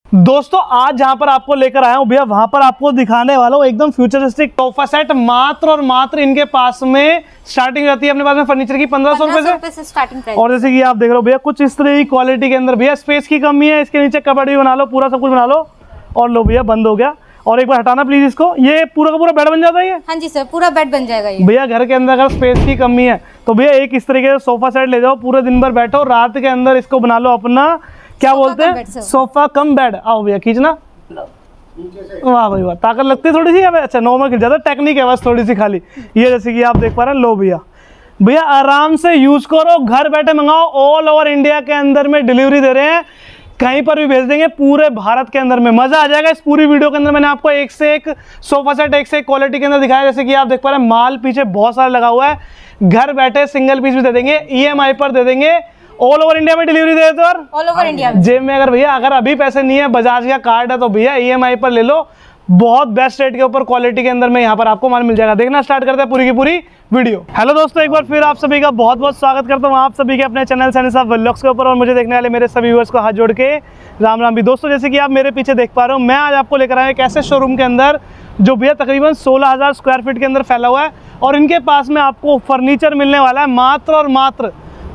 दोस्तों आज जहां पर आपको लेकर आया हूं भैया, वहां पर आपको दिखाने वाला हूं एकदम फ्यूचरिस्टिक सोफा सेट। मात्र और मात्र इनके पास में स्टार्टिंग रहती है अपने पास में फर्नीचर की 1500 रुपए से स्टार्टिंग प्राइस। और जैसे कि आप देख रहे हो भैया, कुछ इस तरह की क्वालिटी के अंदर भैया स्पेस की कमी है, इसके नीचे कबर्ड भी बना लो, पूरा सब कुछ बना लो। और लो भैया, बंद हो गया। और एक बार हटाना प्लीज इसको। ये पूरा का पूरा बेड बन जाता है ये? हाँ जी सर, पूरा बेड बन जाएगा ये। भैया घर के अंदर अगर स्पेस की कमी है तो भैया एक इस तरीके से सोफा सेट ले जाओ, पूरे दिन भर बैठो, रात के अंदर इसको बना लो अपना क्या बोलते हैं, सोफा कम बेड। आओ भैया खींचना। वाह भाई वाह, ताकत लगती है थोड़ी सी। अच्छा नॉर्मल खींच जाता है, टेक्निक है बस थोड़ी सी खाली। ये जैसे कि आप देख पा रहे हैं। लो भैया, भैया आराम से यूज करो, घर बैठे मंगाओ। ऑल ओवर इंडिया के अंदर में डिलीवरी दे रहे हैं, कहीं पर भी भेज देंगे, पूरे भारत के अंदर में। मजा आ जाएगा इस पूरी वीडियो के अंदर। मैंने आपको एक से एक सोफा सेट, एक से एक क्वालिटी के अंदर दिखाया। जैसे कि आप देख पा रहे हैं, माल पीछे बहुत सारा लगा हुआ है। घर बैठे सिंगल पीस भी दे देंगे, EMI पर दे देंगे। ऑल ओवर इंडिया में डिलीवरी दे देते हैं। ऑल ओवर इंडिया जेब में अगर भैया अगर अभी पैसे नहीं है, बजाज का कार्ड है, तो भैया EMI पर ले लो। बहुत बेस्ट रेट के ऊपर क्वालिटी के अंदर में यहाँ पर आपको माल मिल जाएगा। देखना स्टार्ट करते हैं पूरी की पूरी वीडियो। हेलो दोस्तों, एक बार फिर आप सभी का बहुत बहुत स्वागत करता हूँ आप सभी के अपने चैनल सनी साहब व्लॉग्स के ऊपर। और मुझे देखने वाले मेरे सभी व्यूअर्स को हाथ जोड़ के राम राम भी। दोस्तों जैसे कि आप मेरे पीछे देख पा रहे हो, मैं आज आपको लेकर आया एक ऐसे शोरूम के अंदर जो भैया तकरीबन 16,000 स्क्वायर फीट के अंदर फैला हुआ है। और इनके पास में आपको फर्नीचर मिलने वाला है मात्र और मात्र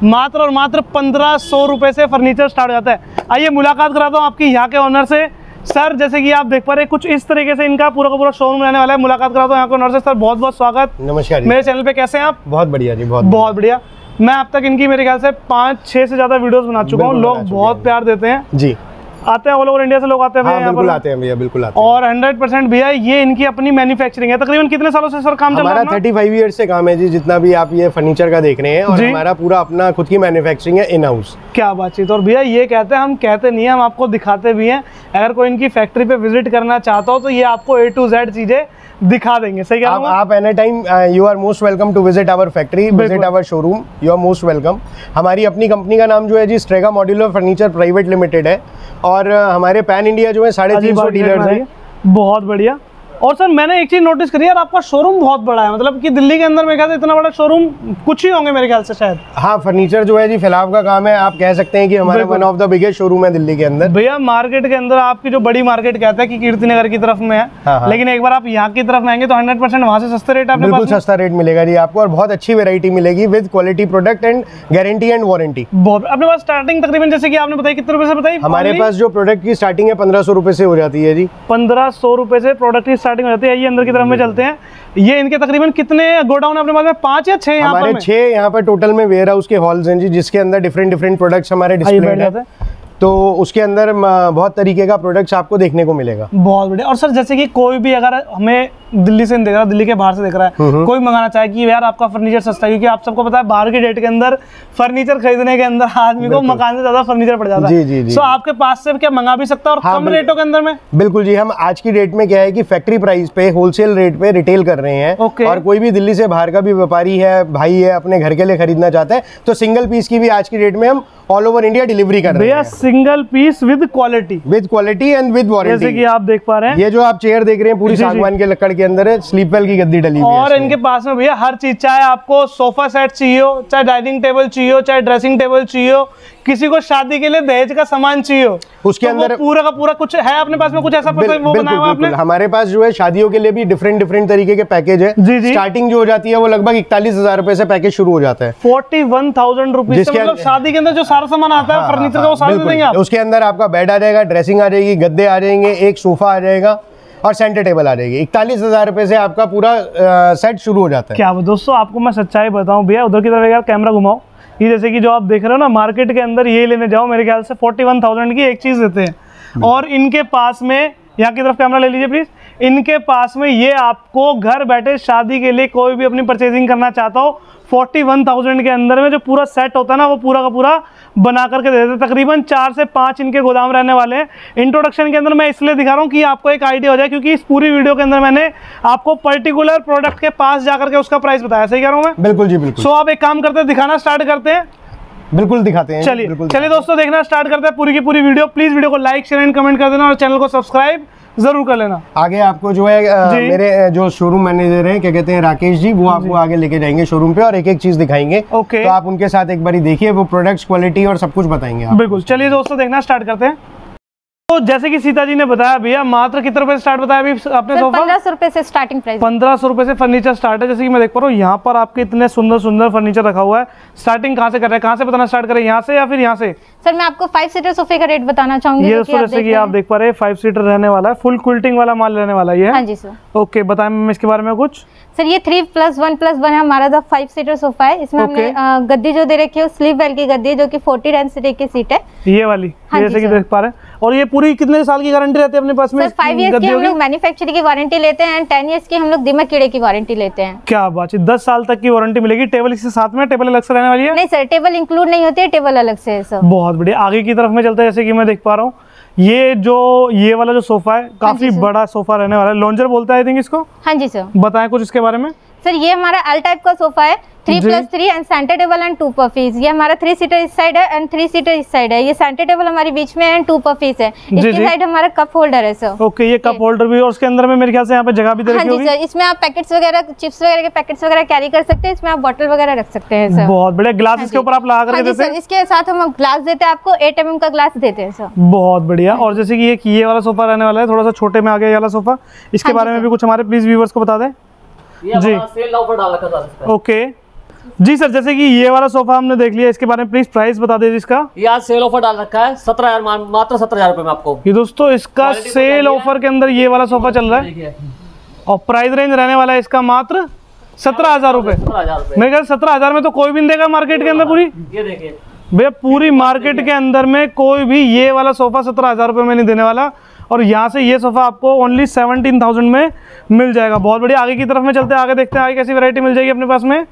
1500 रुपए से फर्नीचर स्टार्ट हो जाता है। आइए मुलाकात कराता हूँ आपकी यहाँ के ओनर से। सर जैसे कि आप देख पा रहे हैं, कुछ इस तरीके से इनका पूरा का पूरा शोरूम रहने वाला है। मुलाकात कराता हूँ यहाँ के ओनर से। सर बहुत बहुत स्वागत। नमस्कार जी। मेरे चैनल पे कैसे हैं आप? बहुत बढ़िया जी, बहुत बढ़िया। मैं अब तक इनकी मेरे ख्याल से 5-6 से ज्यादा वीडियोस बना चुका हूँ। लोग बहुत प्यार देते हैं जी। आते हैं ऑल ओवर इंडिया से लोग आते हैं। हाँ, बिल्कुल आते हैं भैया, बिल्कुल आते हैं। और 100% भैया ये इनकी अपनी मैन्युफैक्चरिंग है। तकरीबन कितने सालों से सर काम चल रहा है? हमारा 35 ईयर्स से काम है जी, जितना भी आप ये फर्नीचर का देख रहे हैं। और हमारा पूरा अपना खुद की मैन्युफैक्चरिंग है, इन हाउस। क्या बातचीत। और भैया ये कहते हैं, हम कहते नहीं है, हम आपको दिखाते भी हैं। अगर कोई इनकी फैक्ट्री पे विजिट करना चाहता हो तो ये आपको A to Z चीजें दिखा देंगे। सही कह रहा हूं? आप any time you are most welcome to visit our factory, visit our showroom, you are most welcome. हमारी अपनी कंपनी का नाम जो है जी Strega modular furniture private limited है। और हमारे पैन इंडिया जो है 350 डीलर्स हैं। बहुत बढ़िया। और सर मैंने एक चीज नोटिस करी यार, आपका शोरूम बहुत बड़ा है। मतलब कि दिल्ली के अंदर मेरे ख्याल से इतना बड़ा शोरूम कुछ ही होंगे मेरे ख्याल से शायद। हाँ, फर्नीचर जो है जी फैलाव का काम है। आप कह सकते हैं कि हमारा one of the biggest showroom है दिल्ली के अंदर। भैया मार्केट के अंदर आपकी जो बड़ी मार्केट कहता है कि कीर्ति नगर की तरफ में है। हाँ। लेकिन एक बार आप यहाँ की तरफ में आएंगे तो 100% वहाँ से सस्ते रेट आपके पास। बिल्कुल सस्ता रेट मिलेगा जी आपको, और बहुत अच्छी वेरायटी मिलेगी with quality product and guarantee and warranty. अपने पास स्टार्टिंग तकरीबन जैसे कि आपने बताया, कितने रुपए से बताई? हमारे पास जो प्रोडक्ट की स्टार्टिंग है 1500 रुपए से हो जाती है जी। 1500 रुपए से प्रोडक्ट की स्टार्टिंग हो जाती है। ये अंदर की तरफ में चलते हैं। ये इनके तकरीबन कितने गोडाउन अपने पास में? 5 या 6? हमारे 6 यहाँ पर टोटल में वेयर हाउस के हॉल्स हैं जी, जिसके अंदर डिफरेंट प्रोडक्ट्स हमारे डिस्प्ले हैं। तो उसके अंदर बहुत तरीके का प्रोडक्ट्स आपको देखने को मिलेगा। बहुत बढ़िया। और सर जैसे कि कोई भी अगर हमें दिल्ली से नहीं देख रहा, दिल्ली के बाहर से देख रहा है, कोई मंगाना चाहे कि यार आपका फर्नीचर सस्ता है, क्योंकि आप सबको पता है बाहर के डेट के अंदर फर्नीचर खरीदने के अंदर आदमी को मकान से ज्यादा फर्नीचर पड़ जाता है। जी। तो आपके पास से क्या मंगा भी सकता है और कम रेटों के अंदर में? बिल्कुल जी। हम आज की डेट में क्या है कि फैक्ट्री प्राइस पे होलसेल रेट पे रिटेल कर रहे हैं। और कोई भी दिल्ली से बाहर का भी व्यापारी है, भाई है, अपने घर के लिए खरीदना चाहता है तो सिंगल पीस की भी आज की डेट में हम ऑल ओवर इंडिया डिलीवरी कर रहे हैं। Single piece with quality and with warranty. जैसे कि आप देख पा रहे हैं, ये जो आप चेयर देख रहे हैं पूरी सागवान के लकड़ के अंदर है, स्लीप वेल की गद्दी डली हुई है। और इनके पास में भैया हर चीज, चाहे आपको सोफा सेट चाहिए हो, चाहे डाइनिंग टेबल चाहिए हो, चाहे ड्रेसिंग टेबल चाहिए हो, किसी को शादी के लिए दहेज का सामान चाहिए हो, उसके अंदर पूरा का पूरा कुछ है अपने पास में। कुछ ऐसा वो बनाया हुआ आपने? हमारे पास जो है शादियों के लिए भी डिफरेंट तरीके के पैकेज है। स्टार्टिंग जो हो जाती है वो लगभग 41,000 रुपए से पैकेज शुरू हो जाता है। 41,000 रुपीज। मतलब शादी के अंदर जो सारा सामान आता है फर्नीचर का, वो सारा देंगे आप। उसके अंदर आपका बेड आ जाएगा, ड्रेसिंग आ जाएगी, गद्दे आ जाएंगे, एक सोफा आ जाएगा और सेंटर टेबल आ जाएगी। 41,000 रुपए से आपका पूरा सेट शुरू हो जाता है। क्या दोस्तों आपको मैं सच्चाई बताऊं भैया, उधर की तरफ यार कैमरा घुमाओ। ये जैसे कि जो आप देख रहे हो ना, मार्केट के अंदर ये लेने जाओ मेरे ख्याल से 41,000 की एक चीज देते हैं। और इनके पास में, यहाँ की तरफ कैमरा ले लीजिए प्लीज, इनके पास में ये आपको घर बैठे शादी के लिए कोई भी अपनी परचेजिंग करना चाहता हो, 41,000 के अंदर में जो पूरा सेट होता है ना, वो पूरा का पूरा बना करके दे देते। तकरीबन 4 से 5 इनके गोदाम रहने वाले हैं। इंट्रोडक्शन के अंदर मैं इसलिए दिखा रहा हूँ कि आपको एक आइडिया हो जाए, क्योंकि इस पूरी वीडियो के अंदर मैंने आपको पर्टिकुलर प्रोडक्ट के पास जाकर के उसका प्राइस बताया। सही कह रहा हूँ मैं? बिल्कुल जी, बिल्कुल। सो आप एक काम करते हैं, दिखाना स्टार्ट करते हैं। बिल्कुल दिखाते हैं। चलिए दोस्तों, देखना स्टार्ट करते हैं पूरी की पूरी वीडियो। प्लीज वीडियो को लाइक, शेयर एंड कमेंट कर देना और चैनल को सब्सक्राइब जरूर कर लेना। आगे आपको जो है मेरे जो शोरूम मैनेजर हैं, क्या कहते हैं, राकेश जी, वो आपको आगे लेके जाएंगे शोरूम पे और एक एक चीज दिखाएंगे। तो आप उनके साथ एक बार देखिए, वो प्रोडक्ट्स, क्वालिटी और सब कुछ बताएंगे। बिल्कुल। चलिए दोस्तों, देखना स्टार्ट करते हैं। तो जैसे कि सीता जी ने बताया भैया मात्र कितने रुपए से स्टार्ट बताया अभी आपने सोफा? 1500 रुपए से स्टार्टिंग प्राइस। 1500 रुपए से फर्नीचर स्टार्ट है। जैसे कि मैं देख पा रहा हूँ यहाँ पर आपके इतने सुंदर सुंदर फर्नीचर रखा हुआ है। स्टार्टिंग कहाँ से कर रहे हैं, कहाँ से बताना स्टार्ट करें, यहाँ से या फिर यहाँ से? सर मैं आपको 5 सीटर सोफे का रेट बताना चाहूंगी। ये दोस्तों जैसे कि आप देख पा रहे हैं 5 सीटर रहने वाला है, फुल क्विल्टिंग वाला माल रहने वाला है। हाँ जी सर। ओके, बताएं मैम इसके बारे में कुछ। सर ये 3+1+1 है हमारा 5 सीटर सोफा है। इसमें हमने गद्दी जो दे रखी है स्लीप वेल की गद्दी है, जो कि 40 रेंज से की सीट है ये वाली। हाँ जैसे कि देख पा रहे हैं। और ये पूरी कितने साल की गारंटी रहती है अपने पास में? 5 इयर्स की हम लोग मैन्युफैक्चरिंग की वारंटी लेते हैं एंड 10 इयर्स की हम लोग दीमक कीड़े की वारंटी लेते हैं। क्या बात है, 10 साल तक की वारंटी मिलेगी। टेबल इसके साथ में, टेबल अलग से रहने वाली है? नहीं सर, टेबल इंक्लूड नहीं होती है, टेबल अलग से है सर। बहुत बढ़िया। आगे की तरफ में चलते हैं। जैसे कि मैं देख पा रहा हूँ ये वाला जो सोफा है काफी बड़ा सोफा रहने वाला है, लॉन्जर बोलता है आई थिंक इसको। हाँ जी सर। बताएं कुछ इसके बारे में। सर ये हमारा एल टाइप का सोफा है, 3+3 and centre table and 2 puffies. ये हमारा 3 सीटर इस साइड है एंड 3 सीटर इस साइड है। ये सेंटर टेबल हमारी बीच में एंड 2 पफीज है। इसकी साइड हमारा कप होल्डर है सर। ओके, ये कप होल्डर भी, और उसके अंदर में मेरे ख्याल से यहाँ पे जगह भी दे रखी होगी। हाँ जी सर, इसमें आप पैकेट्स वगैरह, चिप्स वगैरह के पैकेट्स वगैरह कैरी कर सकते हैं। इसमें आप बॉटल वगैरह रख सकते हैं सर। बहुत बढ़िया। ग्लास इसके ऊपर आप लगा करके देते हैं? इसके साथ हम ग्लास देते हैं आपको, 8 mm का ग्लास देते हैं सर। बहुत बढ़िया। और जैसे कि ये वाला सोफा रहने वाला है, थोड़ा सा छोटे में आ गया ये वाला सोफा, इसके बारे में भी कुछ हमारे प्लीज व्यूअर्स को बता दें जी। सेल ऑफर डाल रखा था। ओके जी सर, जैसे कि ये वाला सोफा हमने देख लिया, इसके बारे में प्लीज प्राइस बता दीजिए इसका। ये आज सेल ऑफर डाल रखा है 17,000, मात्र 17,000 रुपए में आपको। ये दोस्तों इसका सेल ऑफर के अंदर ये वाला सोफा चल रहा है और प्राइस रेंज रहने वाला है इसका मात्र 17,000 रुपए। मेरे ख्याल 17,000 में तो कोई भी नहीं देगा मार्केट के अंदर। पूरी ये देखिए भैया, पूरी मार्केट के अंदर में कोई भी ये वाला सोफा 17,000 रुपए में नहीं देने वाला। और यहाँ से ये सोफा आपको ओनली 17,000 में मिल जाएगा। बहुत बढ़िया। आगे की तरफ में चलते हैं, आगे देखते हैं आगे कैसी वैरायटी मिल जाएगी अपने पास में।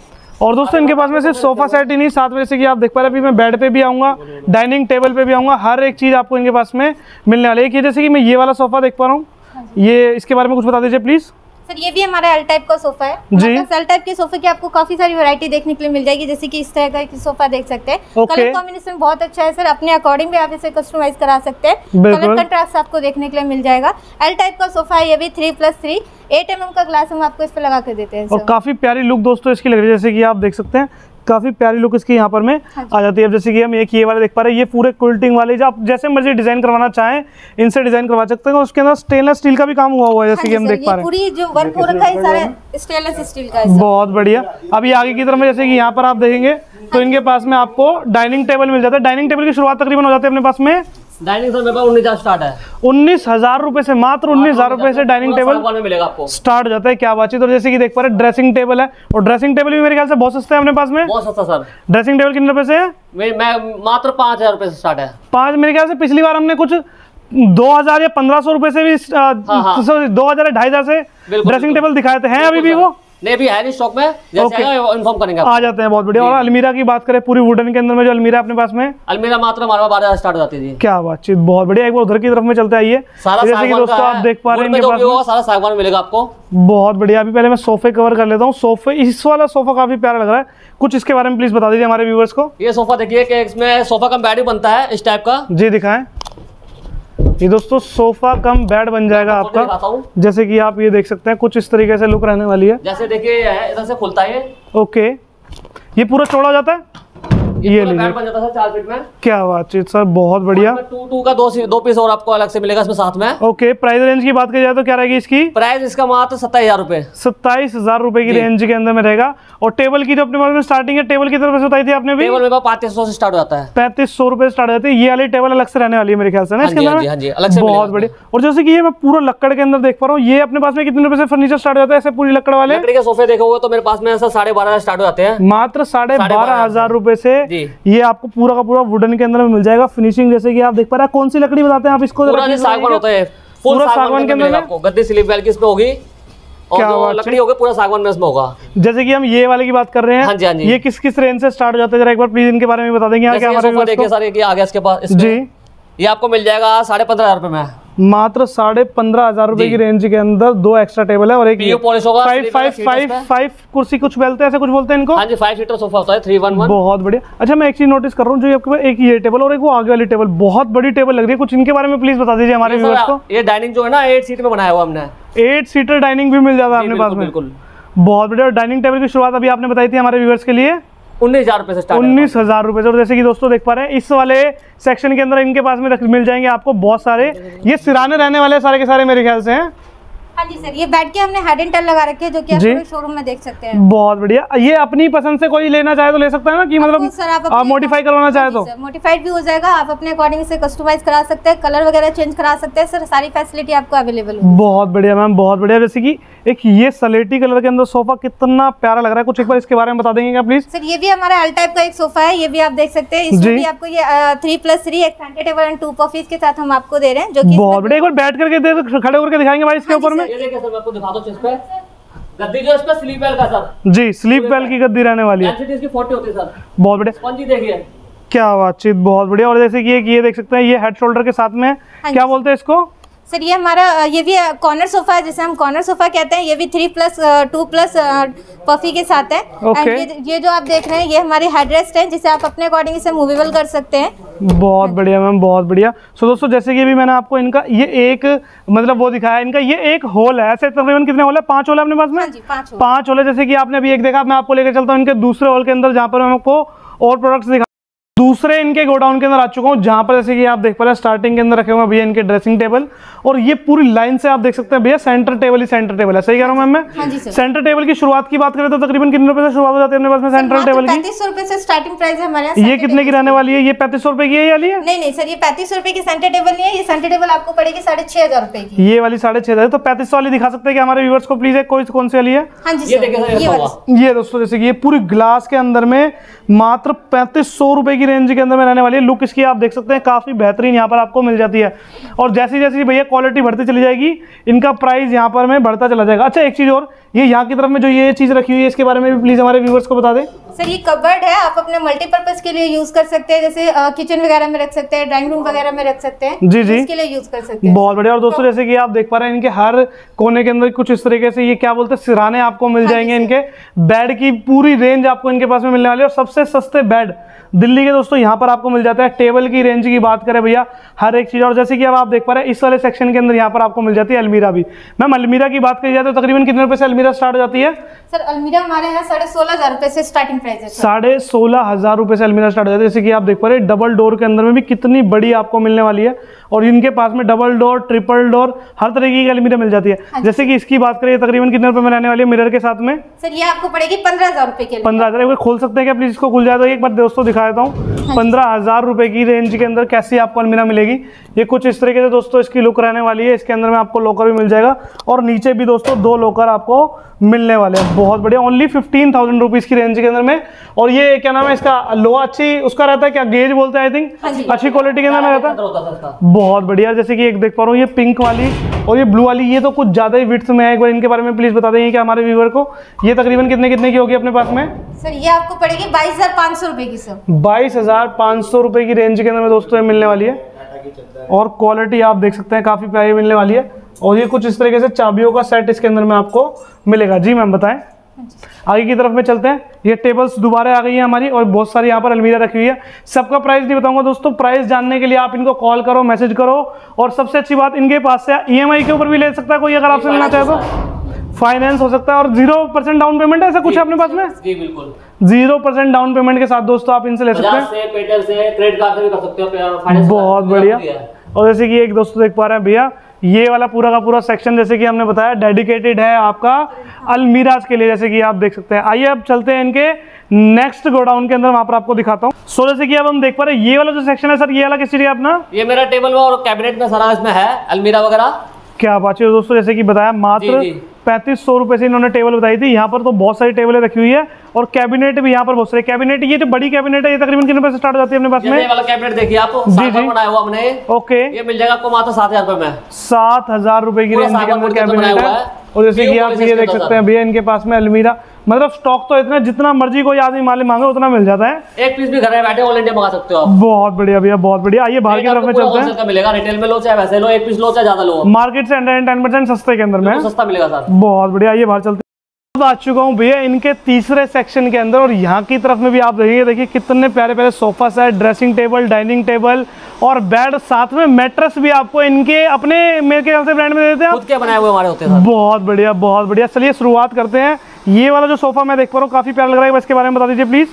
और दोस्तों इनके पास में सिर्फ सोफा सेट ही नहीं, साथ में जैसे कि आप देख पा रहे हैं, अभी मैं बेड पे भी आऊँगा, डाइनिंग टेबल पे भी आऊँगा, हर एक चीज़ आपको इनके पास में मिलने वाली है। कि जैसे कि मैं ये वाला सोफा देख पा रहा हूँ, ये इसके बारे में कुछ बता दीजिए प्लीज़। सर ये भी हमारा एल टाइप का सोफा है जी। एल टाइप के सोफे की आपको काफी सारी वैरायटी देखने के लिए मिल जाएगी। जैसे कि इस तरह का सोफा देख सकते हैं। कलर कॉम्बिनेशन बहुत अच्छा है सर, अपने अकॉर्डिंग भी आप इसे कस्टमाइज करा सकते हैं। कलर कंट्रास्ट आपको देखने के लिए मिल जाएगा। एल टाइप का सोफा है, ये भी 3+3, 8 mm का ग्लास हम आपको इस पे लगा के देते हैं। और काफी प्यारी लुक दोस्तों इसकी लग रही है। जैसे कि आप देख सकते हैं काफी प्यारी लुक इसकी यहाँ पर में आ जाती है। अब जैसे कि हम एक ये वाले देख पा रहे हैं, ये पूरे क्विल्टिंग वाले, जो आप जैसे मर्जी डिजाइन करवाना चाहें इनसे डिजाइन करवा सकते हैं। और उसके अंदर स्टेनलेस स्टील का भी काम हुआ है, जैसे कि हम देख पा रहे हैं। पूरी जो वर्क हो रखा है सारा स्टेनलेस स्टील का है। बहुत बढ़िया। अभी आगे की तरफ में जैसे कि यहाँ पर आप देखेंगे तो इनके पास में आपको डाइनिंग टेबल मिल जाता है। डाइनिंग टेबल की शुरुआत तकरीबन हो जाती है अपने पास में डाइनिंग टेबल 19,000 स्टार्ट है। 19,000 रुपए से, मात्र 19,000 रुपए से डाइनिंग टेबल मिलेगा आपको, स्टार्ट हो जाता है। क्या बात है। तो जैसे कि देख पा रहे हैं ड्रेसिंग टेबल है, और ड्रेसिंग टेबल भी मेरे ख्याल से बहुत सस्ता है अपने पास में। बहुत सस्ता सर। ड्रेसिंग टेबल कितने रुपए से है? मैं मात्र 5,000 रुपए से स्टार्ट है। 5 मेरे ख्याल से पिछली बार हमने कुछ 2,000 या 1,500 रुपए से भी 2,000 या 2,500 से ड्रेसिंग टेबल दिखाए थे। हैं अभी भी वो? नहीं, अभी है नहीं स्टॉक में, जैसे आएगा इन्फॉर्म करेंगे। आ जाते हैं। बहुत बढ़िया। और अलमीरा की बात करें, पूरी वुडन के अंदर में जो अलमीरा अपने पास में, अलमीरा मात्र हमारे 12,000 स्टार्ट हो जाती थी। क्या बातचीत, बहुत बढ़िया। एक बार उधर की तरफ में चलते आइए। जैसे कि दोस्तों आप देख पा रहे हैं इनके पास सारा सागवान मिलेगा आपको। बहुत बढ़िया। अभी पहले मैं सोफे कवर कर लेता हूँ। सोफे, इस वाला सोफा काफी प्यारा लग रहा है, कुछ इसके बारे में प्लीज बता दीजिए हमारे व्यूअर्स को। ये सोफा देखिए कि इसमें सोफा कम बेड भी बनता है इस टाइप का जी। दिखाएं। ये दोस्तों सोफा कम बेड बन जाएगा आपका। जैसे कि आप ये देख सकते हैं, कुछ इस तरीके से लुक रहने वाली है। जैसे देखिए इधर से खुलता है। ओके, ये पूरा चौड़ा हो जाता है। ये लीजिए, बन जाता है 4 फीट में। क्या बातचीत सर, बहुत बढ़िया। 2 का 2 पीस और आपको अलग से मिलेगा इसमें साथ में। ओके, प्राइस रेंज की बात की जाए तो क्या रहेगी इसकी? प्राइस इसका मात्र 27,000 रुपए। 27,000 रुपए की रेंज के अंदर में रहेगा। और टेबल की जो अपने पास में स्टार्टिंग है, टेबल की तरफ से बताई थी आपने भी? टेबल में 3500 से स्टार्ट हो जाता है। 3500 रुपए स्टार्ट हो जाती है। ये वाली टेबल अलग से रहने वाली है मेरे ख्याल से ना इसके अंदर? हाँ जी, अलग से। बहुत बढ़िया। और जैसे कि ये मैं पूरा लकड़ के अंदर देख पा रहा हूँ, ये अपने पास में कितने रुपए से फर्नीचर स्टार्ट हो जाता है ऐसे पूरी लकड़ वाले? लकड़ी के सोफे देखोगे तो मेरे पास में ऐसा 12,500 स्टार्ट हो जाते हैं। मात्र 12,500 रुपए से ये आपको पूरा का पूरा वुडन के अंदर में मिल जाएगा। फिनिशिंग जैसे कि आप देख पा रहे हैं, कौन सी लकड़ी बताते हैं आप इसको? पूरा सागवान होता है, फुल सागवान के अंदर आपको गद्दी स्लीप वेल की इसमें होगी। और जो लकड़ी होगी पूरा सागवान में इसमें होगा। जैसे कि हम ये वाले की बात कर रहे हैं। हाँ जी, हाँ जी। ये किस किस रेंज से स्टार्ट हो जाता है, जरा एक बार प्लीज इनके बारे में बता देंगे। क्या हमारे देखिए सर, ये आगे इसके पास जी, ये आपको मिल जाएगा 15,500 रुपए में। मात्र 15,500 रुपए की रेंज के अंदर 2 एक्स्ट्रा टेबल है और एक पॉलिश होगा। 5 कुर्सी कुछ बोलते हैं, ऐसे कुछ बोलते हैं इनको। हाँ जी, 5 सीटर सोफा होता है 311। बहुत बढ़िया। अच्छा, मैं एक चीज नोटिस कर रहा हूँ, जो आपके पास एक ये टेबल और एक वो आगे वाली टेबल, बहुत बड़ी टेबल लग रही है। कुछ इनके बारे में प्लीज बता दीजिए हमारे व्यूअर्स को। ये डाइनिंग जो है ना 8 सीट में बनाया हुआ हमने। 8 सीटर डाइनिंग भी मिल जाता है अपने पास में। बिल्कुल। बहुत बढ़िया। डाइनिंग टेबल की शुरुआत अभी आपने बताई थी हमारे व्यूअर्स के लिए 19,000 रुपए से स्टार्ट। 19,000 रुपए से। और जैसे कि दोस्तों देख पा रहे हैं इस वाले सेक्शन के अंदर इनके पास में मिल जाएंगे आपको बहुत सारे, ये सिराने रहने वाले सारे के सारे मेरे ख्याल से हैं। हाँ जी सर, ये बेड के हमने हेड एंड टेल लगा रखे हैं जो कि आप पूरे शोरूम में देख सकते हैं। बहुत बढ़िया। ये अपनी पसंद से कोई लेना चाहे तो ले सकता है ना, कि मतलब सर आप मॉडिफाई करवाना चाहे तो मॉडिफाइड भी हो जाएगा, आप अपने अकॉर्डिंग से कस्टमाइज करा सकते हैं, कलर वगैरह चेंज करा सकते हैं सर, सारी फैसिलिटी आपको अवेलेबल होगी। बहुत बढ़िया मैम, बहुत बढ़िया। जैसे कि एक ये सलेटी कलर के अंदर सोफा कितना प्यारा लग रहा है, कुछ एक बार इसके बारे में बता देंगे क्या प्लीज? सर ये भी हमारा एल टाइप का एक सोफा है, ये भी आप देख सकते हैं। इसमें भी आपको ये 3+3 एक सेंटर टेबल एंड 2 पॉफीज के साथ हम आपको दे रहे हैं, जो कि बहुत बढ़िया। एक बार बैठ करके खड़े होकर दिखाएंगे भाई इसके ऊपर में। ये देखिए सर, मैं आपको दिखा दूं, इस पे गद्दी जो इस पे स्लीप वेल का सर। जी, स्लीप वेल की गद्दी रहने वाली है। इसकी 40 होती है सर। बहुत बढ़िया। स्पंजी देखिए, क्या बातचीत, बहुत बढ़िया। और जैसे कि ये देख सकते हैं, ये हेड शोल्डर के साथ में क्या बोलते हैं इसको सर? ये हमारा ये भी कॉर्नर सोफा है, जिसे हम कॉर्नर सोफा कहते हैं। ये भी 3+2+ पफी के साथ है। ये जो आप देख रहे हैं ये हमारी हेडरेस्ट है, जिसे आप अपने अकॉर्डिंग इसे मूवेबल कर सकते हैं। बहुत बढ़िया मैम, बहुत बढ़िया। सो दोस्तों जैसे कि भी मैंने आपको इनका ये एक मतलब वो दिखाया, इनका ये एक होल है। ऐसे तकरीबन कितने होल है? 5 होल है अपने पास में। हाँ जी, 5 होल है। जैसे कि आपने अभी एक देखा, मैं आपको लेकर चलता हूँ इनके दूसरे होल के अंदर, जहाँ पर मैं आपको और प्रोडक्ट्स दिखा दूसरे इनके गोडाउन के अंदर आ चुका हूँ, जहाँ पर जैसे कि आप देख पा रहे हैं स्टार्टिंग के अंदर रखे हुए हैं भैया इनके ड्रेसिंग टेबल। और ये पूरी लाइन से आप देख सकते हैं भैया सेंटर टेबल ही सेंटर टेबल है। सही कह रहा हूँ मैम मैं? हाँ जी सर। सेंटर टेबल की शुरुआत की बात करें तो तकरीबन कितने रुपए से शुरुआत हो जाती है अपने पास में सेंटर टेबल की? 3500 रुपए से स्टार्टिंग प्राइस है हमारे यहाँ। ये कितने की रहने वाली है? ये 3500 रुपए की है वाली है? नहीं सर, ये 3500 रुपए की सेंटर टेबल नहीं है, ये सेंटर टेबल आपको पड़ेगी 6,500 रुपए की। ये वाली 6,500। तो 3500 वाली दिखा सकते हैं कि हमारे व्यूअर्स को प्लीज? कौन सी वाली है? हाँ जी ये देखिए ये दोस्तों जैसे कि ये पूरी ग्लास के अंदर में मात्र 3500 रुपए की रेंज के अंदर में रहने वाली है। लुक इसकी आप देख सकते हैं काफी बेहतरीन यहाँ पर आपको मिल जाती है। और जैसी जैसी भैया क्वालिटी बढ़ती चली जाएगी, इनका प्राइस यहाँ पर में बढ़ता चला जाएगा। अच्छा एक चीज और, ये यहाँ की तरफ में जो ये चीज रखी हुई है, इसके बारे में भी प्लीज हमारे व्यूअर्स को बता दें। सर ये कबर्ड है, आप अपने मल्टीपर्पज के लिए यूज कर सकते हैं, जैसे किचन वगैरह में रख सकते हैं, ड्राइंग रूम वगैरह में रख सकते हैं। जी जी, इसके लिए यूज कर सकते हैं। बहुत बढ़िया। और दोस्तों जैसे कि आप देख पा रहे हैं इनके हर कोने के अंदर कुछ इस तरीके से ये क्या बोलते हैं सिराने आपको मिल जाएंगे। इनके बेड की पूरी रेंज आपको इनके पास में मिलने वाली है। और सबसे सस्ते बेड दिल्ली के दोस्तों यहाँ पर आपको मिल जाता है। टेबल की रेंज की बात करें भैया, हर एक चीज। और जैसे कि अब आप देख पा रहे हैं इस वाले सेक्शन के अंदर यहाँ पर आपको मिल जाती है अलमीरा भी। मैम अलमीरा की बात करी जाए तो तकरीबन कितने रुपए से अलमीरा स्टार्ट हो जाती है? सर अलमीरा हमारे यहाँ 16,500 रुपए से स्टार्टिंग प्राइस है। 16,500 रुपए से अलमीरा स्टार्ट हो जाती है। जैसे कि आप देख पा रहे हैं डबल डोर के अंदर में भी कितनी बड़ी आपको मिलने वाली है। और इनके पास में डबल डोर, ट्रिपल डोर, हर तरीके की अलमीरा मिल जाती है। जैसे कि इसकी बात करें तकरीबन कितने रुपए में रहने वाली है मिरर के साथ में? सर ये आपको पड़ेगी 15,000 रुपए के। 15,000। एक बार खोल सकते हैं क्या प्लीज? इसको खुल जाए तो एक बार दोस्तों दिखा देता हूँ। 15,000 रुपए की रेंज के अंदर कैसी आपको अलमीरा मिलेगी? ये कुछ इस तरीके से दोस्तों इसकी लुक रहने वाली है। इसके अंदर में आपको लॉकर भी मिल जाएगा और नीचे भी दोस्तों 2 लॉकर आपको मिलने वाले हैं। बहुत बढ़िया। ओनली 15,000 रुपीज की रेंज के अंदर में। और ये क्या नाम है इसका? लोहा अच्छी उसका रहता है क्या? गेज बोलते हैं आई थिंक। अच्छी क्वालिटी के अंदर में रहता है। बहुत बढ़िया। जैसे कि एक देख पा रहा हूँ ये पिंक वाली और ये ब्लू वाली, ये तो कुछ ज्यादा ही विड्थ में है। एक बार इनके बारे में प्लीज बता देंगे कि हमारे व्यूअर को ये तकरीबन कितने की होगी अपने पास में? सर ये आपको पड़ेगी 22,500 रुपए की। सर 22,500 रुपए की रेंज के अंदर में दोस्तों मिलने वाली है। और क्वालिटी आप देख सकते हैं काफी प्यारी मिलने वाली है। और ये कुछ इस तरीके से चाबियों का सेट इसके अंदर में आपको मिलेगा। जी मैम बताएं। आगे की तरफ में चलते हैं। ये टेबल्स दोबारा आ गई है हमारी और बहुत सारी यहाँ पर अलमीरा रखी हुई है। सबका प्राइस नहीं बताऊंगा दोस्तों। प्राइस जानने के लिए आप इनको कॉल करो, मैसेज करो। और सबसे अच्छी बात इनके पास से EMI के ऊपर भी ले सकता है कोई, अगर आपसे लेना चाहे तो फाइनेंस हो सकता है। और 0% डाउन पेमेंट है, ऐसा कुछ है अपने पास में? जी बिल्कुल 0% डाउन पेमेंट के साथ दोस्तों आप इनसे ले सकते हैं। पेटीएम से, क्रेडिट कार्ड से भी कर सकते हो। बहुत बढ़िया। और जैसे कि एक दोस्तों देख पा रहे हैं भैया, ये वाला पूरा का पूरा सेक्शन जैसे कि हमने बताया डेडिकेटेड है आपका अलमीराज के लिए, जैसे कि आप देख सकते हैं। आइए अब चलते हैं इनके नेक्स्ट गोडाउन के अंदर, वहां पर आपको दिखाता हूँ। सो जैसे कि अब हम देख पा रहे हैं ये वाला जो सेक्शन है सर, ये वाला किस चीज है अपना? ये मेरा टेबल और कैबिनेट में सारा इसमें है अलमीरा वगैरह। क्या बात है दोस्तों, जैसे कि बताया मात्र 3500 रुपए से इन्होंने टेबल बताई थी। यहाँ पर तो बहुत सारी टेबलें रखी हुई है और कैबिनेट भी यहाँ पर बहुत सारे कैबिनेट। ये जो बड़ी कैबिनेट है ये तकरीबन कितने रुपए से स्टार्ट हो जाती है अपने पास में? ये वाला कैबिनेट देखिए आप, बनाया हुआ हमने। ओके, ये मिल जाएगा आपको मात्र 7,000 रुपए में। 7,000 रुपए की रेंज के अंदर कैबिनेट है। और जैसे कि आप ये देख सकते हैं भैया इनके पास में अलमीरा, मतलब स्टॉक तो इतना जितना मर्जी कोई आदमी माल मांगे उतना मिल जाता है। एक पीस भी घर में बैठे ऑल इंडिया मंगा सकते हो आप। बहुत बढ़िया भैया, बहुत बढ़िया। आइए बाहर की तरफ में चलते हैं। मिलेगा रिटेल में लो चाहे वैसे लो, एक पीस लो चाहे ज्यादा लो, मार्केट से 10% सस्ते के अंदर में सस्ता मिलेगा सर। बहुत बढ़िया। आइए बाहर चलते हैं। आ चुका हूँ भैया इनके तीसरे सेक्शन के अंदर और यहाँ की तरफ में भी आप देखेंगे, देखिए कितने प्यारे प्यारे sofa set, dressing table, dining table और बेड, साथ में मैट्रेस भी आपको इनके अपने मेरे ख्याल से ब्रांड में देते हैं, खुद के बनाए हुए हमारे होते हैं। बहुत बढ़िया, बहुत बढ़िया। चलिए शुरुआत करते हैं। ये वाला जो सोफा मैं देख पा रहा हूँ काफी प्यारा लग रहा है, इसके बारे में बता दीजिए please.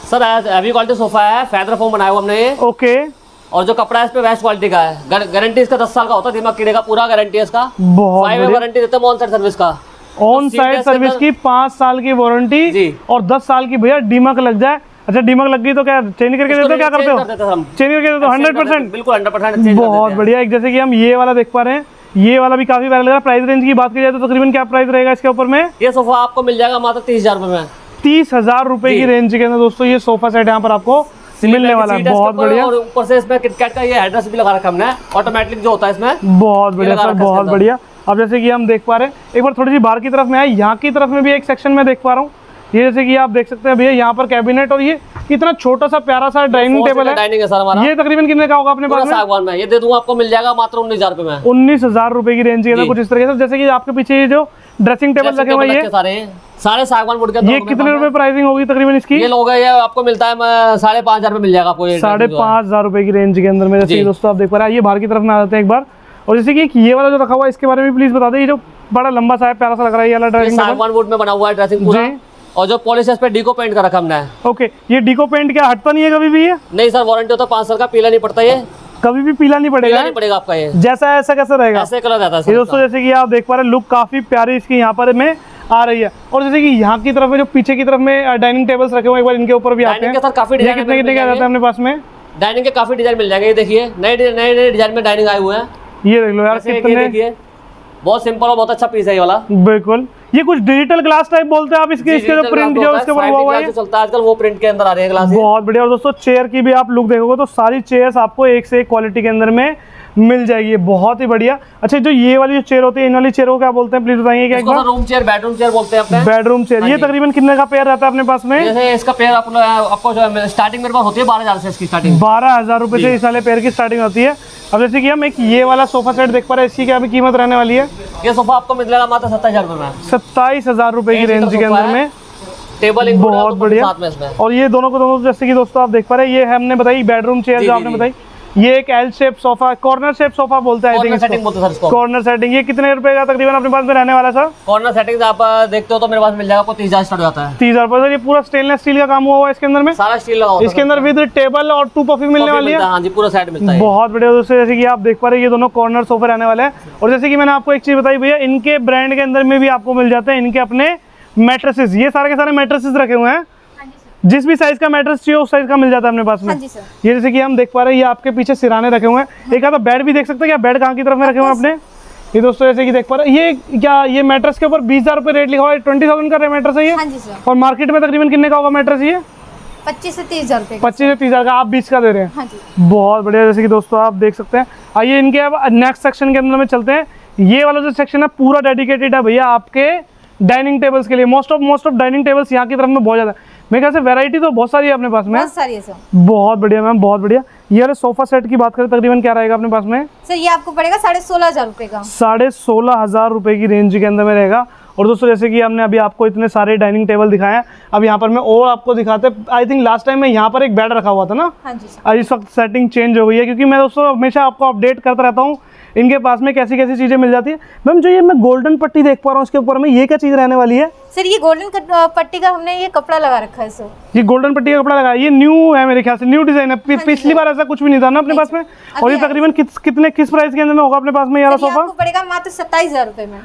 Sir heavy quality sofa है, फेदर फोम बनाया हुआ हमने ये। ओके। और जो कपड़ा है इस पे बेस्ट क्वालिटी का है, गारंटी इसका 10 साल का होता है, दिमाग कीड़े का पूरा गारंटी है इसका। बहुत बढ़िया वारंटी देते हैं ऑन साइड सर्विस का। ऑन साइड सर्विस की 5 साल की वारंटी और 10 साल की भैया डीमक लग जाए। अच्छा डीमक लग गई तो क्या चेंज करके देते हो, क्या करते हो? चेंज करके देते हो 100%? बिल्कुल 100% बहुत बढ़िया। एक जैसे कि हम ये वाला देख पा रहे हैं, ये वाला भी काफी वायरल लग रहा है। प्राइस रेंज की बात की जाए तो तकरीबन क्या प्राइस रहेगा इसके ऊपर में? ये सोफा आपको मिल जाएगा मात्र 30,000 रुपए में। 30,000 रुपए की रेंज के अंदर दोस्तों ये सोफा सेट यहाँ पर आपको मिलने वाला है। बहुत बढ़िया। और ऊपर से इसमें किटकैट का ये हेडरेस्ट भी लगा रखा हमने, ऑटोमेटिक जो होता है इसमें। बहुत बढ़िया सर, बहुत बढ़िया। अब जैसे कि हम देख पा रहे हैं, एक बार थोड़ी सी बाहर की तरफ में आए, यहाँ की तरफ में भी एक सेक्शन में देख पा रहा हूँ। ये जैसे कि आप देख सकते हैं भैया यहाँ पर कैबिनेट, और ये कितना छोटा सा प्यारा सा डाइनिंग टेबल है। डाइनिंग है सर हमारा। ये तकरीबन कितने का होगा अपने पास में? सागवान में ये दे दूंगा आपको, मिल जाएगा मात्र 19,000 रुपए में। 19,000 रुपए की रेंज के अंदर कुछ इस तरीके से। जैसे कि आपके पीछे ये जो ड्रेसिंग टेबल लगे हुए हैं सारे सागवान वुड के, ये कितने रुपए प्राइसिंग होगी तकरीबन इसकी? ये लोग ये आपको मिलता है 5,500 रुपए मिल जाएगा आपको। 5,500 रुपए की रेंज के अंदर में। जैसे दोस्तों आप देख पा रहे हैं, ये बाहर की तरफ में आ जाते हैं एक बार। और जैसे कि ये वाला जो रखा हुआ है इसके बारे में प्लीज बता दें। ये जो बड़ा लंबा सा है, प्यारा सा लग रहा है, ये वाला ड्रेसिंग सागवान वुड में बना हुआ है ड्रेसिंग पूरा। और जो पॉलिश है इस पे डीको पेंट का रखा हमने। ओके। ये डीको पेंट क्या हटता नहीं है कभी भी? ये नहीं सर, वारंटी होता है 5 साल का, पीला नहीं पड़ता, ये कभी भी पीला नहीं पड़ेगा। नहीं पड़ेगा आपका, ये जैसा ऐसा कैसा रहेगा, ऐसे कलर रहता है दोस्तों। जैसे कि आप देख पा रहे हैं, लुक काफी प्यारी इसकी यहाँ पर में आ रही है। और जैसे कि यहाँ की तरफ में जो पीछे की तरफ में डाइनिंग टेबल्स रखे हुए हैं, एक बार इनके ऊपर भी आते हैं सर। काफी डिजाइन कितने के आ जाते हैं अपने पास में? डाइनिंग के काफी डिजाइन मिल जाएंगे। ये देखिए नए नए डिजाइन में डाइनिंग आए हुए हैं। ये देख लो यार, कितने देखिए, बहुत सिंपल और बहुत अच्छा पीस है ये वाला। बिल्कुल। ये कुछ डिजिटल ग्लास टाइप बोलते हैं आप इसके जो प्रिंट जो इसके ऊपर हुआ है चलता है आजकल, वो प्रिंट के अंदर आ रहे हैं ग्लास। बहुत बढ़िया। और दोस्तों चेयर की भी आप लुक देखोगे तो सारी चेयर्स आपको एक से एक क्वालिटी के अंदर में मिल जाएगी, बहुत ही बढ़िया। अच्छा जो ये वाली जो चेयर होती है, इन वाली चेयर को क्या बोलते हैं प्लीज बताइए? क्या रूम चेयर, बेडरूम चेयर बोलते हैं अपने। Bedroom chair. ये तकरीबन कितने का पेयर रहता है अपने पास में? जैसे इसका पेयर आपको जो स्टार्टिंग मेरे पास होती है 12,000 से इसकी स्टार्टिंग। 12,000 रुपए से इस वाले पेयर की स्टार्टिंग होती है। अब जैसे कि हम एक ये वाला सोफा सेट देख पा रहे हैं, इसकी क्या भी कीमत रहने वाली है? ये सोफा आपको मिलेगा मात्र 27,000 रुपए में। 27,000 रुपए की रेंज के अंदर में। टेबल बहुत बढ़िया। और ये दोनों को दोनों जैसे कि दोस्तों आप देख पा रहे हैं, ये हमने बताई बेडरूम चेयर जो आपने बताई। ये एक L shape sofa, corner shape sofa बोलते हैं। Corner setting. ये कितने रुपए का तकरीबन अपने पास में रहने वाला सर? कॉर्नर सेटिंग आप देखते हो तो मेरे पास मिल जाएगा आपको 30,000 स्टार्ट होता है। 30,000 रुपए। ये पूरा स्टेनलेस स्टील का काम हुआ है इसके अंदर में, सारा स्टील लगा हुआ है इसके अंदर विद टेबल और 2 कॉफी मिलने वाली है। हाँ जी, पूरा सेट मिलता है। बहुत बढ़िया दोस्तों। जैसे कि आप देख पा रहे हैं, ये दोनों कॉर्नर सोफे रहने वाले हैं। और जैसे कि मैंने आपको एक चीज बताई भैया, इनके ब्रांड के अंदर में भी आपको मिल जाते हैं इनके अपने मैट्रेसेस। ये सारे के सारे मैट्रेसेस रखे हुए हैं, जिस भी साइज का मैट्रेस चाहिए उस साइज का मिल जाता है अपने पास में। ये जैसे कि हम देख पा रहे हैं, ये आपके पीछे सिराने रखे हुए हैं। एक आधा बेड भी देख सकते हैं क्या? बेड कहाँ की तरफ में रखे हुए हैं अपने? ये दोस्तों जैसे कि देख पा रहे हैं, ये क्या ये मैट्रेस के ऊपर 20,000 रुपए रेट लिखा हुआ है। 20,000 का मैट्रेस है ये। और मार्केट में तकरीबन कितने का होगा मैट्रेस ये? 25 से 30,000 रुपए। 25 से 30,000 का, आप 20 का दे रहे हैं। बहुत बढ़िया। जैसे कि दोस्तों आप देख सकते हैं। आइए इनके अब नेक्स्ट सेक्शन के अंदर में चलते हैं। ये वाला जो सेक्शन है पूरा डेडिकेटेड है भैया आपके डाइनिंग टेबल्स के लिए। मोस्ट ऑफ डाइनिंग टेबल्स यहाँ की तरफ में बहुत ज्यादा। मेरे ख्याल से वैरायटी तो बहुत सारी है अपने पास में। बहुत सारी है सर। बहुत बढ़िया मैम, बहुत बढ़िया। ये वाले सोफा सेट की बात करें तकरीबन क्या रहेगा अपने पास में? सर ये आपको पड़ेगा 16,500 रुपए का। 16,500 रुपए की रेंज के अंदर में रहेगा। और दोस्तों जैसे कि हमने अभी आपको इतने सारे डाइनिंग टेबल दिखाए हैं, अब यहाँ पर मैं और आपको दिखाते हैं। आई थिंक लास्ट टाइम में यहाँ पर एक बेड रखा हुआ था ना। हाँ जी सर। आज इस वक्त सेटिंग चेंज हो गई है, क्योंकि मैं दोस्तों हमेशा आपको अपडेट करता रहता हूँ इनके पास में कैसी कैसी चीजें मिल जाती है। मैम जो ये मैं गोल्डन पट्टी देख पा रहा हूँ इसके ऊपर में, ये क्या चीज रहने वाली है? सर ये गोल्डन पट्टी का हमने ये कपड़ा लगा रखा है सर। ये गोल्डन पट्टी का कपड़ा लगा है, ये न्यू है मेरे ख्याल से, न्यू डिजाइन है। पिछली बार ऐसा कुछ भी नहीं था ना अपने पास में। और ये तकरीबन किस प्राइस के अंदर में होगा अपने पास में? यार सोफा आपको पड़ेगा मात्र 27,000 रुपए में।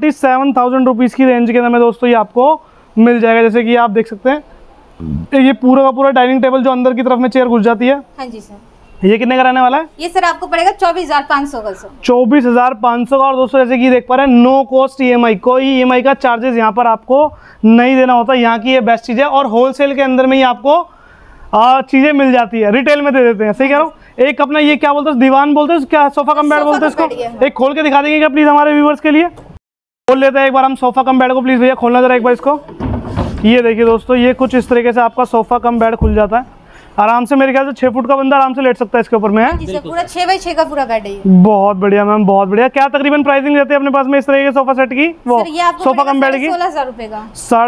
27,000 रुपीज की रेंज के अंदर में दोस्तों ये आपको मिल जाएगा। जैसे कि आप देख सकते हैं, ये पूरा का पूरा डाइनिंग टेबल जो अंदर की तरफ में चेयर घुस जाती है। हाँ जी सर। ये कितने का रहने वाला है? ये सर आपको पड़ेगा 24,500 का सर। 24,500 का। और दोस्तों जैसे कि देख पा रहे हैं, नो कॉस्ट EMI, कोई EMI का चार्जेस यहाँ पर आपको नहीं देना होता। यहाँ की ये बेस्ट चीज़ है। और होलसेल के अंदर में ही आपको चीज़ें मिल जाती है, रिटेल में दे देते हैं। सही कह रहा हूँ। एक अपना ये क्या बोलते हैं, दीवान बोलते हैं क्या, सोफा कम बेड बोलते हैं इसको। एक खोल के दिखा देंगे क्या प्लीज हमारे व्यूवर्स के लिए? खोल लेते हैं एक बार हम सोफा कम बेड को, प्लीज भैया खोलना जरा एक बार इसको। ये देखिए दोस्तों, ये कुछ इस तरीके से आपका सोफा कम बेड खुल जाता है आराम से। मेरे ख्याल से 6 फुट का बंदा आराम से लेट सकता है इसके ऊपर में। जी सर, पूरा 6x6 का पूरा बेड है। बहुत बढ़िया मैम, बहुत बढ़िया। क्या तकरीबन प्राइसिंग रहती है अपने पास में इस तरह के सोफा सेट की? वो सोफा कम बेड की 16,000 रुपए का।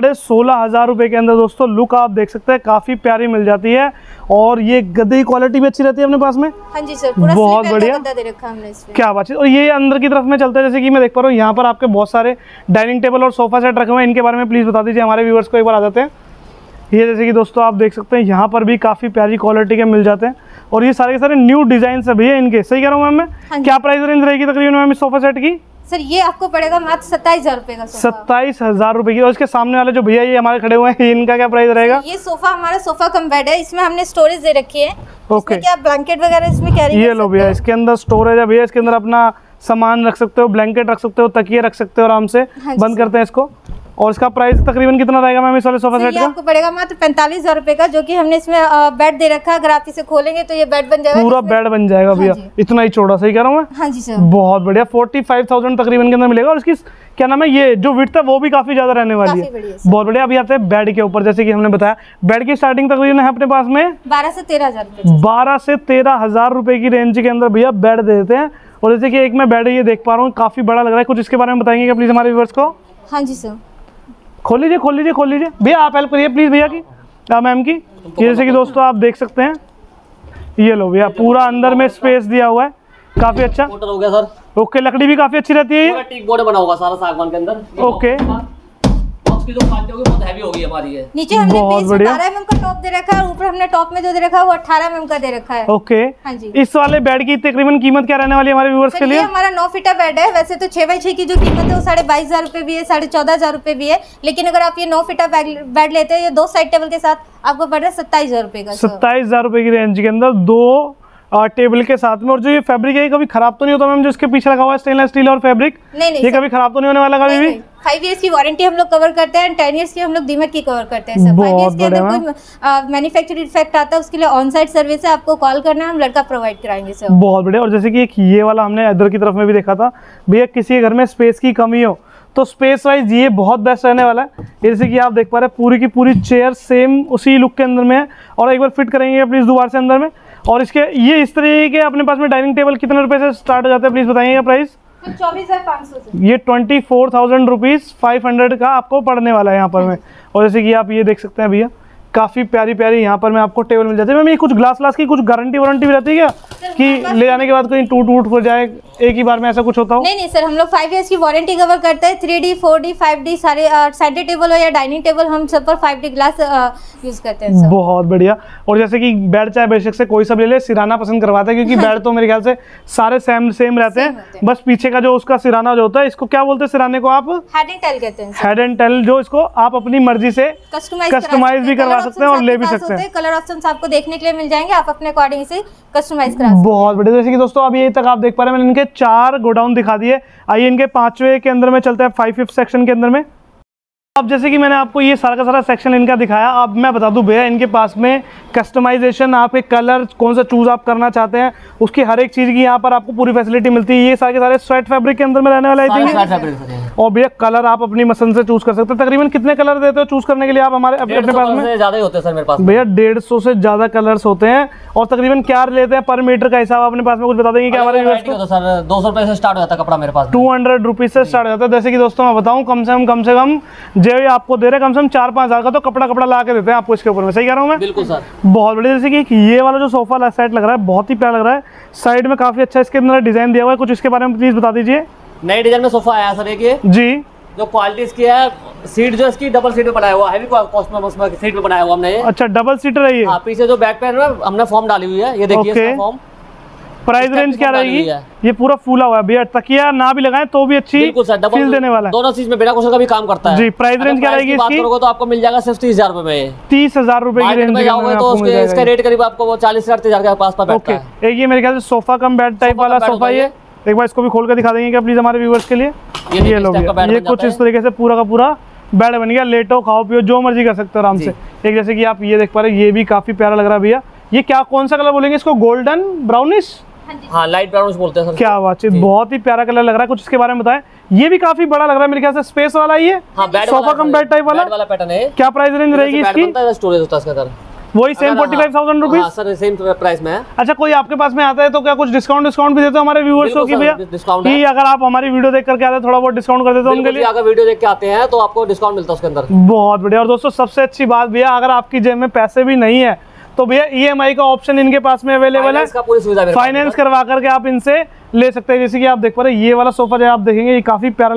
16,500 रुपए के अंदर दोस्तों लुक आप देख सकते हैं, काफी प्यारी मिल जाती है। और ये गद्दे की क्वालिटी भी अच्छी रहती है अपने पास में। हाँ जी सर, पूरा बहुत बढ़िया गद्दा दे रखा हमने इसमें। क्या बात है। और ये अंदर की तरफ में चलता है, जैसे कि मैं देख पा रहा हूँ यहाँ पर आपके बहुत सारे डाइनिंग टेबल और सोफा सेट रखे हुए हैं। इनके बारे में प्लीज बता दीजिए हमारे व्यूअर्स को, एक बार आ जाते हैं। ये जैसे कि दोस्तों आप देख सकते हैं यहाँ पर भी काफ़ी प्यारी क्वालिटी के मिल जाते हैं और ये सारे के सारे न्यू डिजाइन है भैया इनके। सही कह रहा हूँ मैम मैं? क्या प्राइस रेंज रहेगी तकरीबन मैम इस सोफा सेट की? सर ये आपको पड़ेगा मात्र 27,000 रुपए का सोफा। 27,000 रुपए की। और इसके सामने वाले जो भैया ये हमारे खड़े हुए हैं इनका क्या प्राइस रहेगा? ये सोफा हमारा सोफा कम बेड है, इसमें हमने स्टोरेज दे रखी है। ओके, क्या ब्लैंकेट वगैरह इसमें कैरी ये लो भैया, इसके अंदर स्टोरेज है भैया, इसके अंदर अपना सामान रख सकते हो, ब्लैंकेट रख सकते हो, तकिए रख सकते हो आराम से। बंद करते हैं इसको। और इसका प्राइस तकरीबन कितना रहेगा मैम इस वाले सोफा सेट का? आपको पड़ेगा मात्र 45,000 रुपए का, जो कि हमने इसमें बेड दे रखा है। अगर आप इसे खोलेंगे तो ये बेड बन जाएगा, पूरा बेड बन जाएगा भैया। इतना ही चौड़ा। सही कह रहा हूँ मैं? हाँ जी सर। बहुत बढ़िया। 45,000 तकरीबन के अंदर मिलेगा। और इसकी क्या नाम है, ये जो विड्थ है वो भी काफी ज्यादा रहने वाली है। बहुत बढ़िया। अभी आते हैं बेड के ऊपर। जैसे कि हमने बताया बेड की स्टार्टिंग तकरीबन है अपने पास में 12 से 13,000 रुपए। 12 से 13,000 रुपए की रेंज के अंदर भैया बेड दे देते हैं। और जैसे कि एक मैं बेड ये देख पा रहा हूँ, काफी बड़ा लग रहा है। कुछ इसके बारे में बताएंगे क्या प्लीज हमारे व्यूअर्स को? हाँ जी सर। खोल लीजिए खोल लीजिए खोल लीजिए भैया, आप हेल्प करिए प्लीज भैया की, मैम की। ये जैसे कि दोस्तों आप देख सकते हैं, ये लो भैया पूरा अंदर में स्पेस दिया हुआ है, काफी अच्छा हो गया सर। ओके, लकड़ी भी काफी अच्छी रहती है। पूरा टीक बोर्ड बना होगा सारा सागवान के अंदर। ओके, बॉक्स की जो क्वालिटी होगी बहुत हैवी होगी हमारी है। नीचे हमने 12 mm का टॉप दे रखा है, ऊपर हमने टॉप में जो दे रखा है वो 18 mm का दे रखा है। ओके, हाँ जी। इस वाले बेड की तकरीबन कीमत क्या रहने वाली है हमारे व्यूअर्स के लिए? हमारा 9 फीटा बेड है। वैसे तो 6x6 की जो कीमत है वो 22,500 रुपए भी है, 14,500 रुपए भी है। लेकिन अगर आप ये 9 फीटा बेड लेते हैं, ये 2 साइड टेबल के साथ आपको पड़ रहा है 27,000 रुपए का। 27,000 रुपए की रेंज के अंदर 2 टेबल के साथ में। और जो ये फैब्रिक है कभी खराब तो नहीं होता मैम? जो इसके पीछे लगा हुआ है स्टेनलेस स्टील और फैब्रिक, नहीं ये कभी खराब तो नहीं होने वाला कभी भी? 5 इयर्स की वारंटी हम लोग कवर करते हैं, 10 इयर्स की हम लोग दीमक की कवर करते हैं सर। 5 इयर्स के अंदर कोई मैन्युफैक्चरिंग डिफेक्ट आता है उसके लिए ऑन साइट सर्विस है, आपको कॉल करना है, हम लड़का प्रोवाइड कराएंगे सर। बहुत बढ़िया। और जैसे कि एक ये वाला हमने इधर की तरफ में भी देखा था भैया, किसी घर में स्पेस की कमी हो तो स्पेस वाइज ये बहुत बेस्ट रहने वाला है। जैसे कि आप देख पा रहे हैं पूरी की पूरी चेयर सेम उसी लुक के अंदर में है। और एक बार फिट करेंगे प्लीज दोबारा से अंदर में। और इसके ये इस तरीके के अपने पास में डाइनिंग टेबल कितने रुपए से स्टार्ट हो जाते हैं प्लीज बताइएगा प्राइस? 24,500 से। ये 24,000 रुपीज 500 का आपको पड़ने वाला है यहाँ पर में। और जैसे कि आप ये देख सकते हैं भैया, काफी प्यारी प्यारी यहाँ पर में आपको टेबल मिल जाती है। मैम ये कुछ ग्लास की कुछ गारंटी वारंटी भी रहती है क्या कि ले जाने के बाद कहीं टूट हो जाए एक ही बार में, ऐसा कुछ होता हो? नहीं सर, हम लोग 5 इयर्स की वारंटी कवर करते हैं। 3D 4D 5D सारे सेंटर टेबल हो या डाइनिंग टेबल, हम सब पर 5D ग्लास यूज करते हैं सर। बहुत बढ़िया। और जैसे कि बेड चाहे बेशक से कोई सब ले ले, सिराना पसंद करवाता है क्योंकि बेड तो मेरे ख्याल से सारे सेम रहते हैं। बस पीछे का जो उसका सिराना जो होता है, इसको क्या बोलते हैं सिराने को आप? हेड एंड टेल कहते हैं। हेड एंड टेल, जो इसको आप अपनी मर्जी से कस्टमाइज भी करवा सकते हैं और ले भी सकते हैं। कलर ऑप्शंस आपको देखने के लिए मिल जाएंगे, आप अपने अकॉर्डिंग से कस्टमाइज करा सकते हैं। बहुत बढ़िया। जैसे कि दोस्तों अभी ये तक आप देख पा रहे हैं, मैंने इनके 4 गोडाउन दिखा दिए। आइए इनके 5वें के अंदर में चलते हैं, 5th सेक्शन के अंदर में। अब जैसे कि मैंने आपको ये सारा का सारा सेक्शन इनका दिखाया, अब मैं बता दूं भैया इनके पास में कस्टमाइजेशन, आपके कलर कौन सा चूज आप करना चाहते हैं उसकी हर एक चीज़ की यहाँ पर आपको पूरी फैसिलिटी मिलती है। ये सारे के सारे स्वेट फैब्रिक के अंदर में रहने वाला है। और भैया कलर आप अपनी पसंद से चूज कर सकते हैं। तकरीबन कितने कलर देते हो चूज करने के लिए आप हमारे अपने पास में? ज्यादा ही होते हैं सर मेरे पास भैया, 150 से ज्यादा कलर्स होते हैं। और तकरीबन क्या लेते हैं पर मीटर का हिसाब अपने पास में कुछ बता देंगे क्या हमारे? सर 200 रुपए से स्टार्ट हो जाता है कपड़ा मेरे पास। 200 रुपीज से स्टार्ट हो जाता है। जैसे कि दोस्तों मैं बताऊं, कम से कम जो आपको दे रहे कम से कम 4-5 हज़ार का तो कपड़ा ला के देते हैं आपको इसके ऊपर में। सही कह रहा हूँ मैं? बिल्कुल सर। बहुत बढ़िया। जैसे कि ये वाला जो सोफा सेट लग रहा है बहुत ही प्यारा लग रहा है, साइड में काफी अच्छा इसके अंदर डिजाइन दिया हुआ है। कुछ इसके बारे में प्लीज बता दीजिए। नए डिजाइन में सोफा आया सर, एक ये जी, जो क्वालिटी इसकी है, सीट जो इसकी डबल सीट में बनाया हुआ है, हैवी सीट में बनाया हुआ हमने ये। अच्छा, डबल सीटर है ये? हाँ, पीछे जो बैक पैन में हमने फॉर्म डाली हुई है, ये देखिए इसका फॉर्म। प्राइस रेंज क्या रहेगी? ये पूरा फूला हुआ है भैया, तकिया ना भी लगाएं तो भी अच्छी फील देने वाला है। दोनों चीज में बिना कुशन का भी काम करता है जी। प्राइस रेंज क्या रहेगी इसकी? तो आपको मिल जाएगा सिर्फ 30,000 रुपए में। 30,000 रुपए की रेंज में जाओगे तो इसका रेट करीब आपको 40,000 के पास बैठता है। एक ये मेरे ख्याल से सोफा कम बेड टाइप वाला सोफा, ये एक बार इसको भी खोल कर दिखा देंगे क्या प्लीज हमारे व्यूअर्स के लिए? ये लोग ये कुछ इस तरीके से पूरा का पूरा बेड बन गया। लेटो, खाओ पियो, जो मर्जी कर सकते हो आराम से। एक जैसे कि आप ये देख पा रहे हैं, ये भी काफी प्यारा लग रहा है भैया। ये क्या कौन सा कलर बोलेंगे इसको? Golden brownish? हाँ, लाइट ब्राउनिश बोलते हैं सर। क्या बात, बहुत ही प्यारा कलर लग रहा है। कुछ इसके बारे में बताएं। ये भी काफी बड़ा लग रहा है मेरे ख्याल से, स्पेस वाला ही है। हाँ, सोफा कम बेड टाइप वाला पैटर्न है। क्या प्राइस रेंज रहेगी इसकी? स्टोरेज होता है इसका सर, वही same 45,000 rupees sir, same price में है। अच्छा, कोई आपके पास में आता है तो क्या कुछ डिस्काउंट भी देते हो हमारे व्यूअर्स को कि भैया कि अगर आप हमारी वीडियो देख करके आते हैं थोड़ा बहुत डिस्काउंट कर देते हो उनके लिए? अगर वीडियो देख के आते हैं तो आपको डिस्काउंट मिलता है उसके अंदर। बहुत बढ़िया। और दोस्तों सबसे अच्छी बात भैया, अगर आपकी जेब में पैसे भी नहीं है तो भैया EMI का ऑप्शन इनके पास में अवेलेबल है। फाइनेंस करवा करके आप इनसे ले सकते हैं। जैसे कि आप देख पा रहे हैं, ये वाला सोफा जो आप देखेंगे ये काफी प्यारा लग रहा है।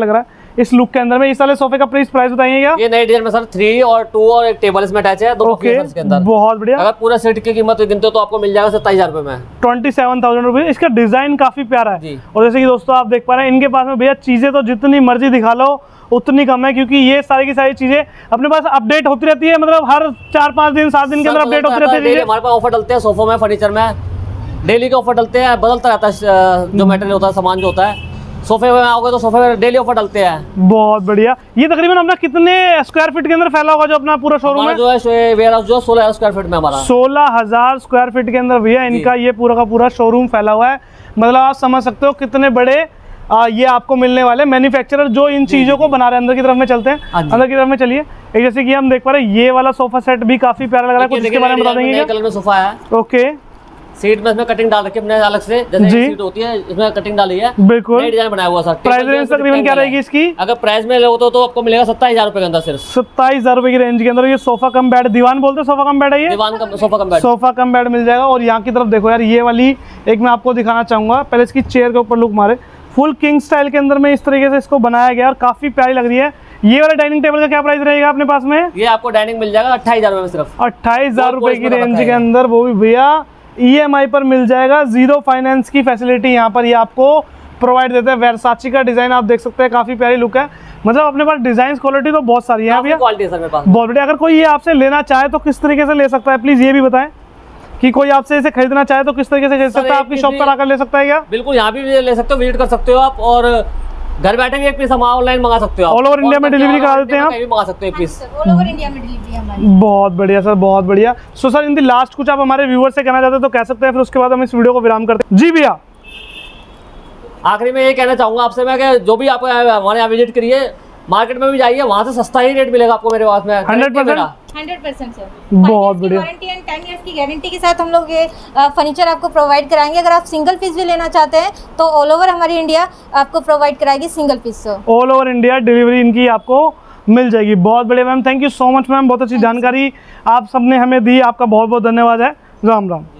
इस लुक के अंदर में। इस वाले सोफे का प्राइस बताइए क्या? ये नए डिजाइन में सर 3 और 2 और एक टेबल इसमें अटैच है, दो के अंदर। बहुत बढ़िया। अगर पूरा सेट की कीमत गिनते हो तो आपको मिल जाएगा 27,000 रुपए में, 27,000 रुपए। इसका डिजाइन काफी प्यारा है और जैसे कि दोस्तों आप देख पा रहे हैं इनके पास में भैया चीजें तो जितनी मर्जी दिखा लो उतनी कम है, क्योंकि ये सारी की सारी चीजें अपने पास अपडेट होती रहती है, मतलब हर 4-5 दिन 7 दिन के अंदर अपडेट होती रहती है। हमारे पास ऑफर डलते हैं सोफों में, फर्नीचर में डेली के ऑफर डलते हैं, बदलता रहता है जो मटेरियल होता है, सामान जो होता है। सोफे में आओगे तो सोफे में डेली ऑफर डलते हैं। बहुत बढ़िया। ये तकरीबन अपना कितने स्क्वायर फीट के अंदर फैला होगा जो अपना पूरा शोरूम है? जो है वेयर हाउस जो 16,000 स्क्वायर फीट में हमारा 16,000 स्क्वायर फीट के अंदर भैया इनका ये पूरा का पूरा शोरूम फैला हुआ है। मतलब आप समझ सकते हो कितने बड़े ये आपको मिलने वाले मैन्युफैक्चरर जो इन चीजों को बना रहे हैं। अंदर की तरफ में चलते हैं, अंदर की तरफ में चलिए। एक जैसे कि हम देख पा रहे हैं ये वाला सोफा सेट भी काफी प्यारा लग रहा है, कुछ इसके बारे में बता देंगे? कलर में सोफा है। ओके। सीट में इसमें कटिंग डाल रखी है अपने अलग से, जैसे सीट होती है इसमें कटिंग डाली है। बिल्कुल नई डिजाइन बनाया हुआ सर। प्राइस रेंज तकरीबन क्या रहेगी इसकी? अगर प्राइस में लो तो आपको मिलेगा 27,000 रुपए के अंदर, सिर्फ 27,000 रुपए की रेंज के अंदर। ये सोफा कम बेड, दीवान बोलते हैं, सोफा कम बेड है ये, दीवान का sofa cum bed, sofa cum bed मिल जाएगा। और यहाँ की तरफ देखो यार, ये वाली एक मैं आपको दिखाना चाहूंगा। पहले इसकी चेयर के ऊपर लुक मारे, फुल किंग स्टाइल के अंदर में इस तरीके से इसको बनाया गया और काफी प्यारी लग रही है। ये वाला डाइनिंग टेबल का क्या प्राइस रहेगा अपने पास में? ये आपको डाइनिंग मिल जाएगा 28,000 रुपए में, सिर्फ 28,000 रुपए की रेंज के अंदर, वो भी भैया EMI पर मिल जाएगा। जीरो फाइनेंस की फैसिलिटी यहाँ पर ये आपको प्रोवाइड देते हैं। वर्साची का डिजाइन आप देख सकते हैं, काफी प्यारी लुक है। मतलब अपने पास डिजाइन क्वालिटी तो बहुत सारी है भैया, क्वालिटी है सर मेरे पास बहुत बढ़िया। अगर कोई ये आपसे लेना चाहे तो किस तरीके से ले सकता है, प्लीज ये भी बताएं कि कोई आपसे इसे खरीदना चाहे तो किस तरीके से खरीद सकता है? आपकी शॉप पर आकर ले सकता है क्या? बिल्कुल, यहाँ भी ले सकते हो, विजिट कर सकते हो आप, और घर बैठे भी एक पीस हम ऑनलाइन मंगा सकते हो। ऑल ओवर इंडिया में डिलीवरी करा देते हैं आप? मंगा सकते हो एक पीस, ऑल ओवर इंडिया में डिलीवरी हमारी। बहुत बढ़िया सर, बहुत बढ़िया। सो सर इन दी लास्ट कुछ आप हमारे व्यूअर से कहना चाहते हैं तो कह सकते हैं, फिर उसके बाद हम इस वीडियो को विराम करते हैं। जी भैया, आखिरी में ये कहना चाहूंगा आपसे मैं कि जो भी आप हमारे यहाँ विजिट करिए, मार्केट में भी जाइए, वहाँ से सस्ता ही रेट मिलेगा आपको मेरे पास में। 100% सर, बहुत बढ़िया। वारंटी एंड 10 इयर्स की गारंटी के साथ हम लोग ये फर्नीचर आपको प्रोवाइड कराएंगे। अगर आप सिंगल पीस भी लेना चाहते हैं तो ऑल ओवर हमारी इंडिया आपको प्रोवाइड कराएगी single piece. All over India delivery इनकी आपको मिल जाएगी। बहुत बढ़िया ma'am, thank you so much ma'am, बहुत अच्छी जानकारी आप सबने हमें दी, आपका बहुत बहुत धन्यवाद है। राम राम।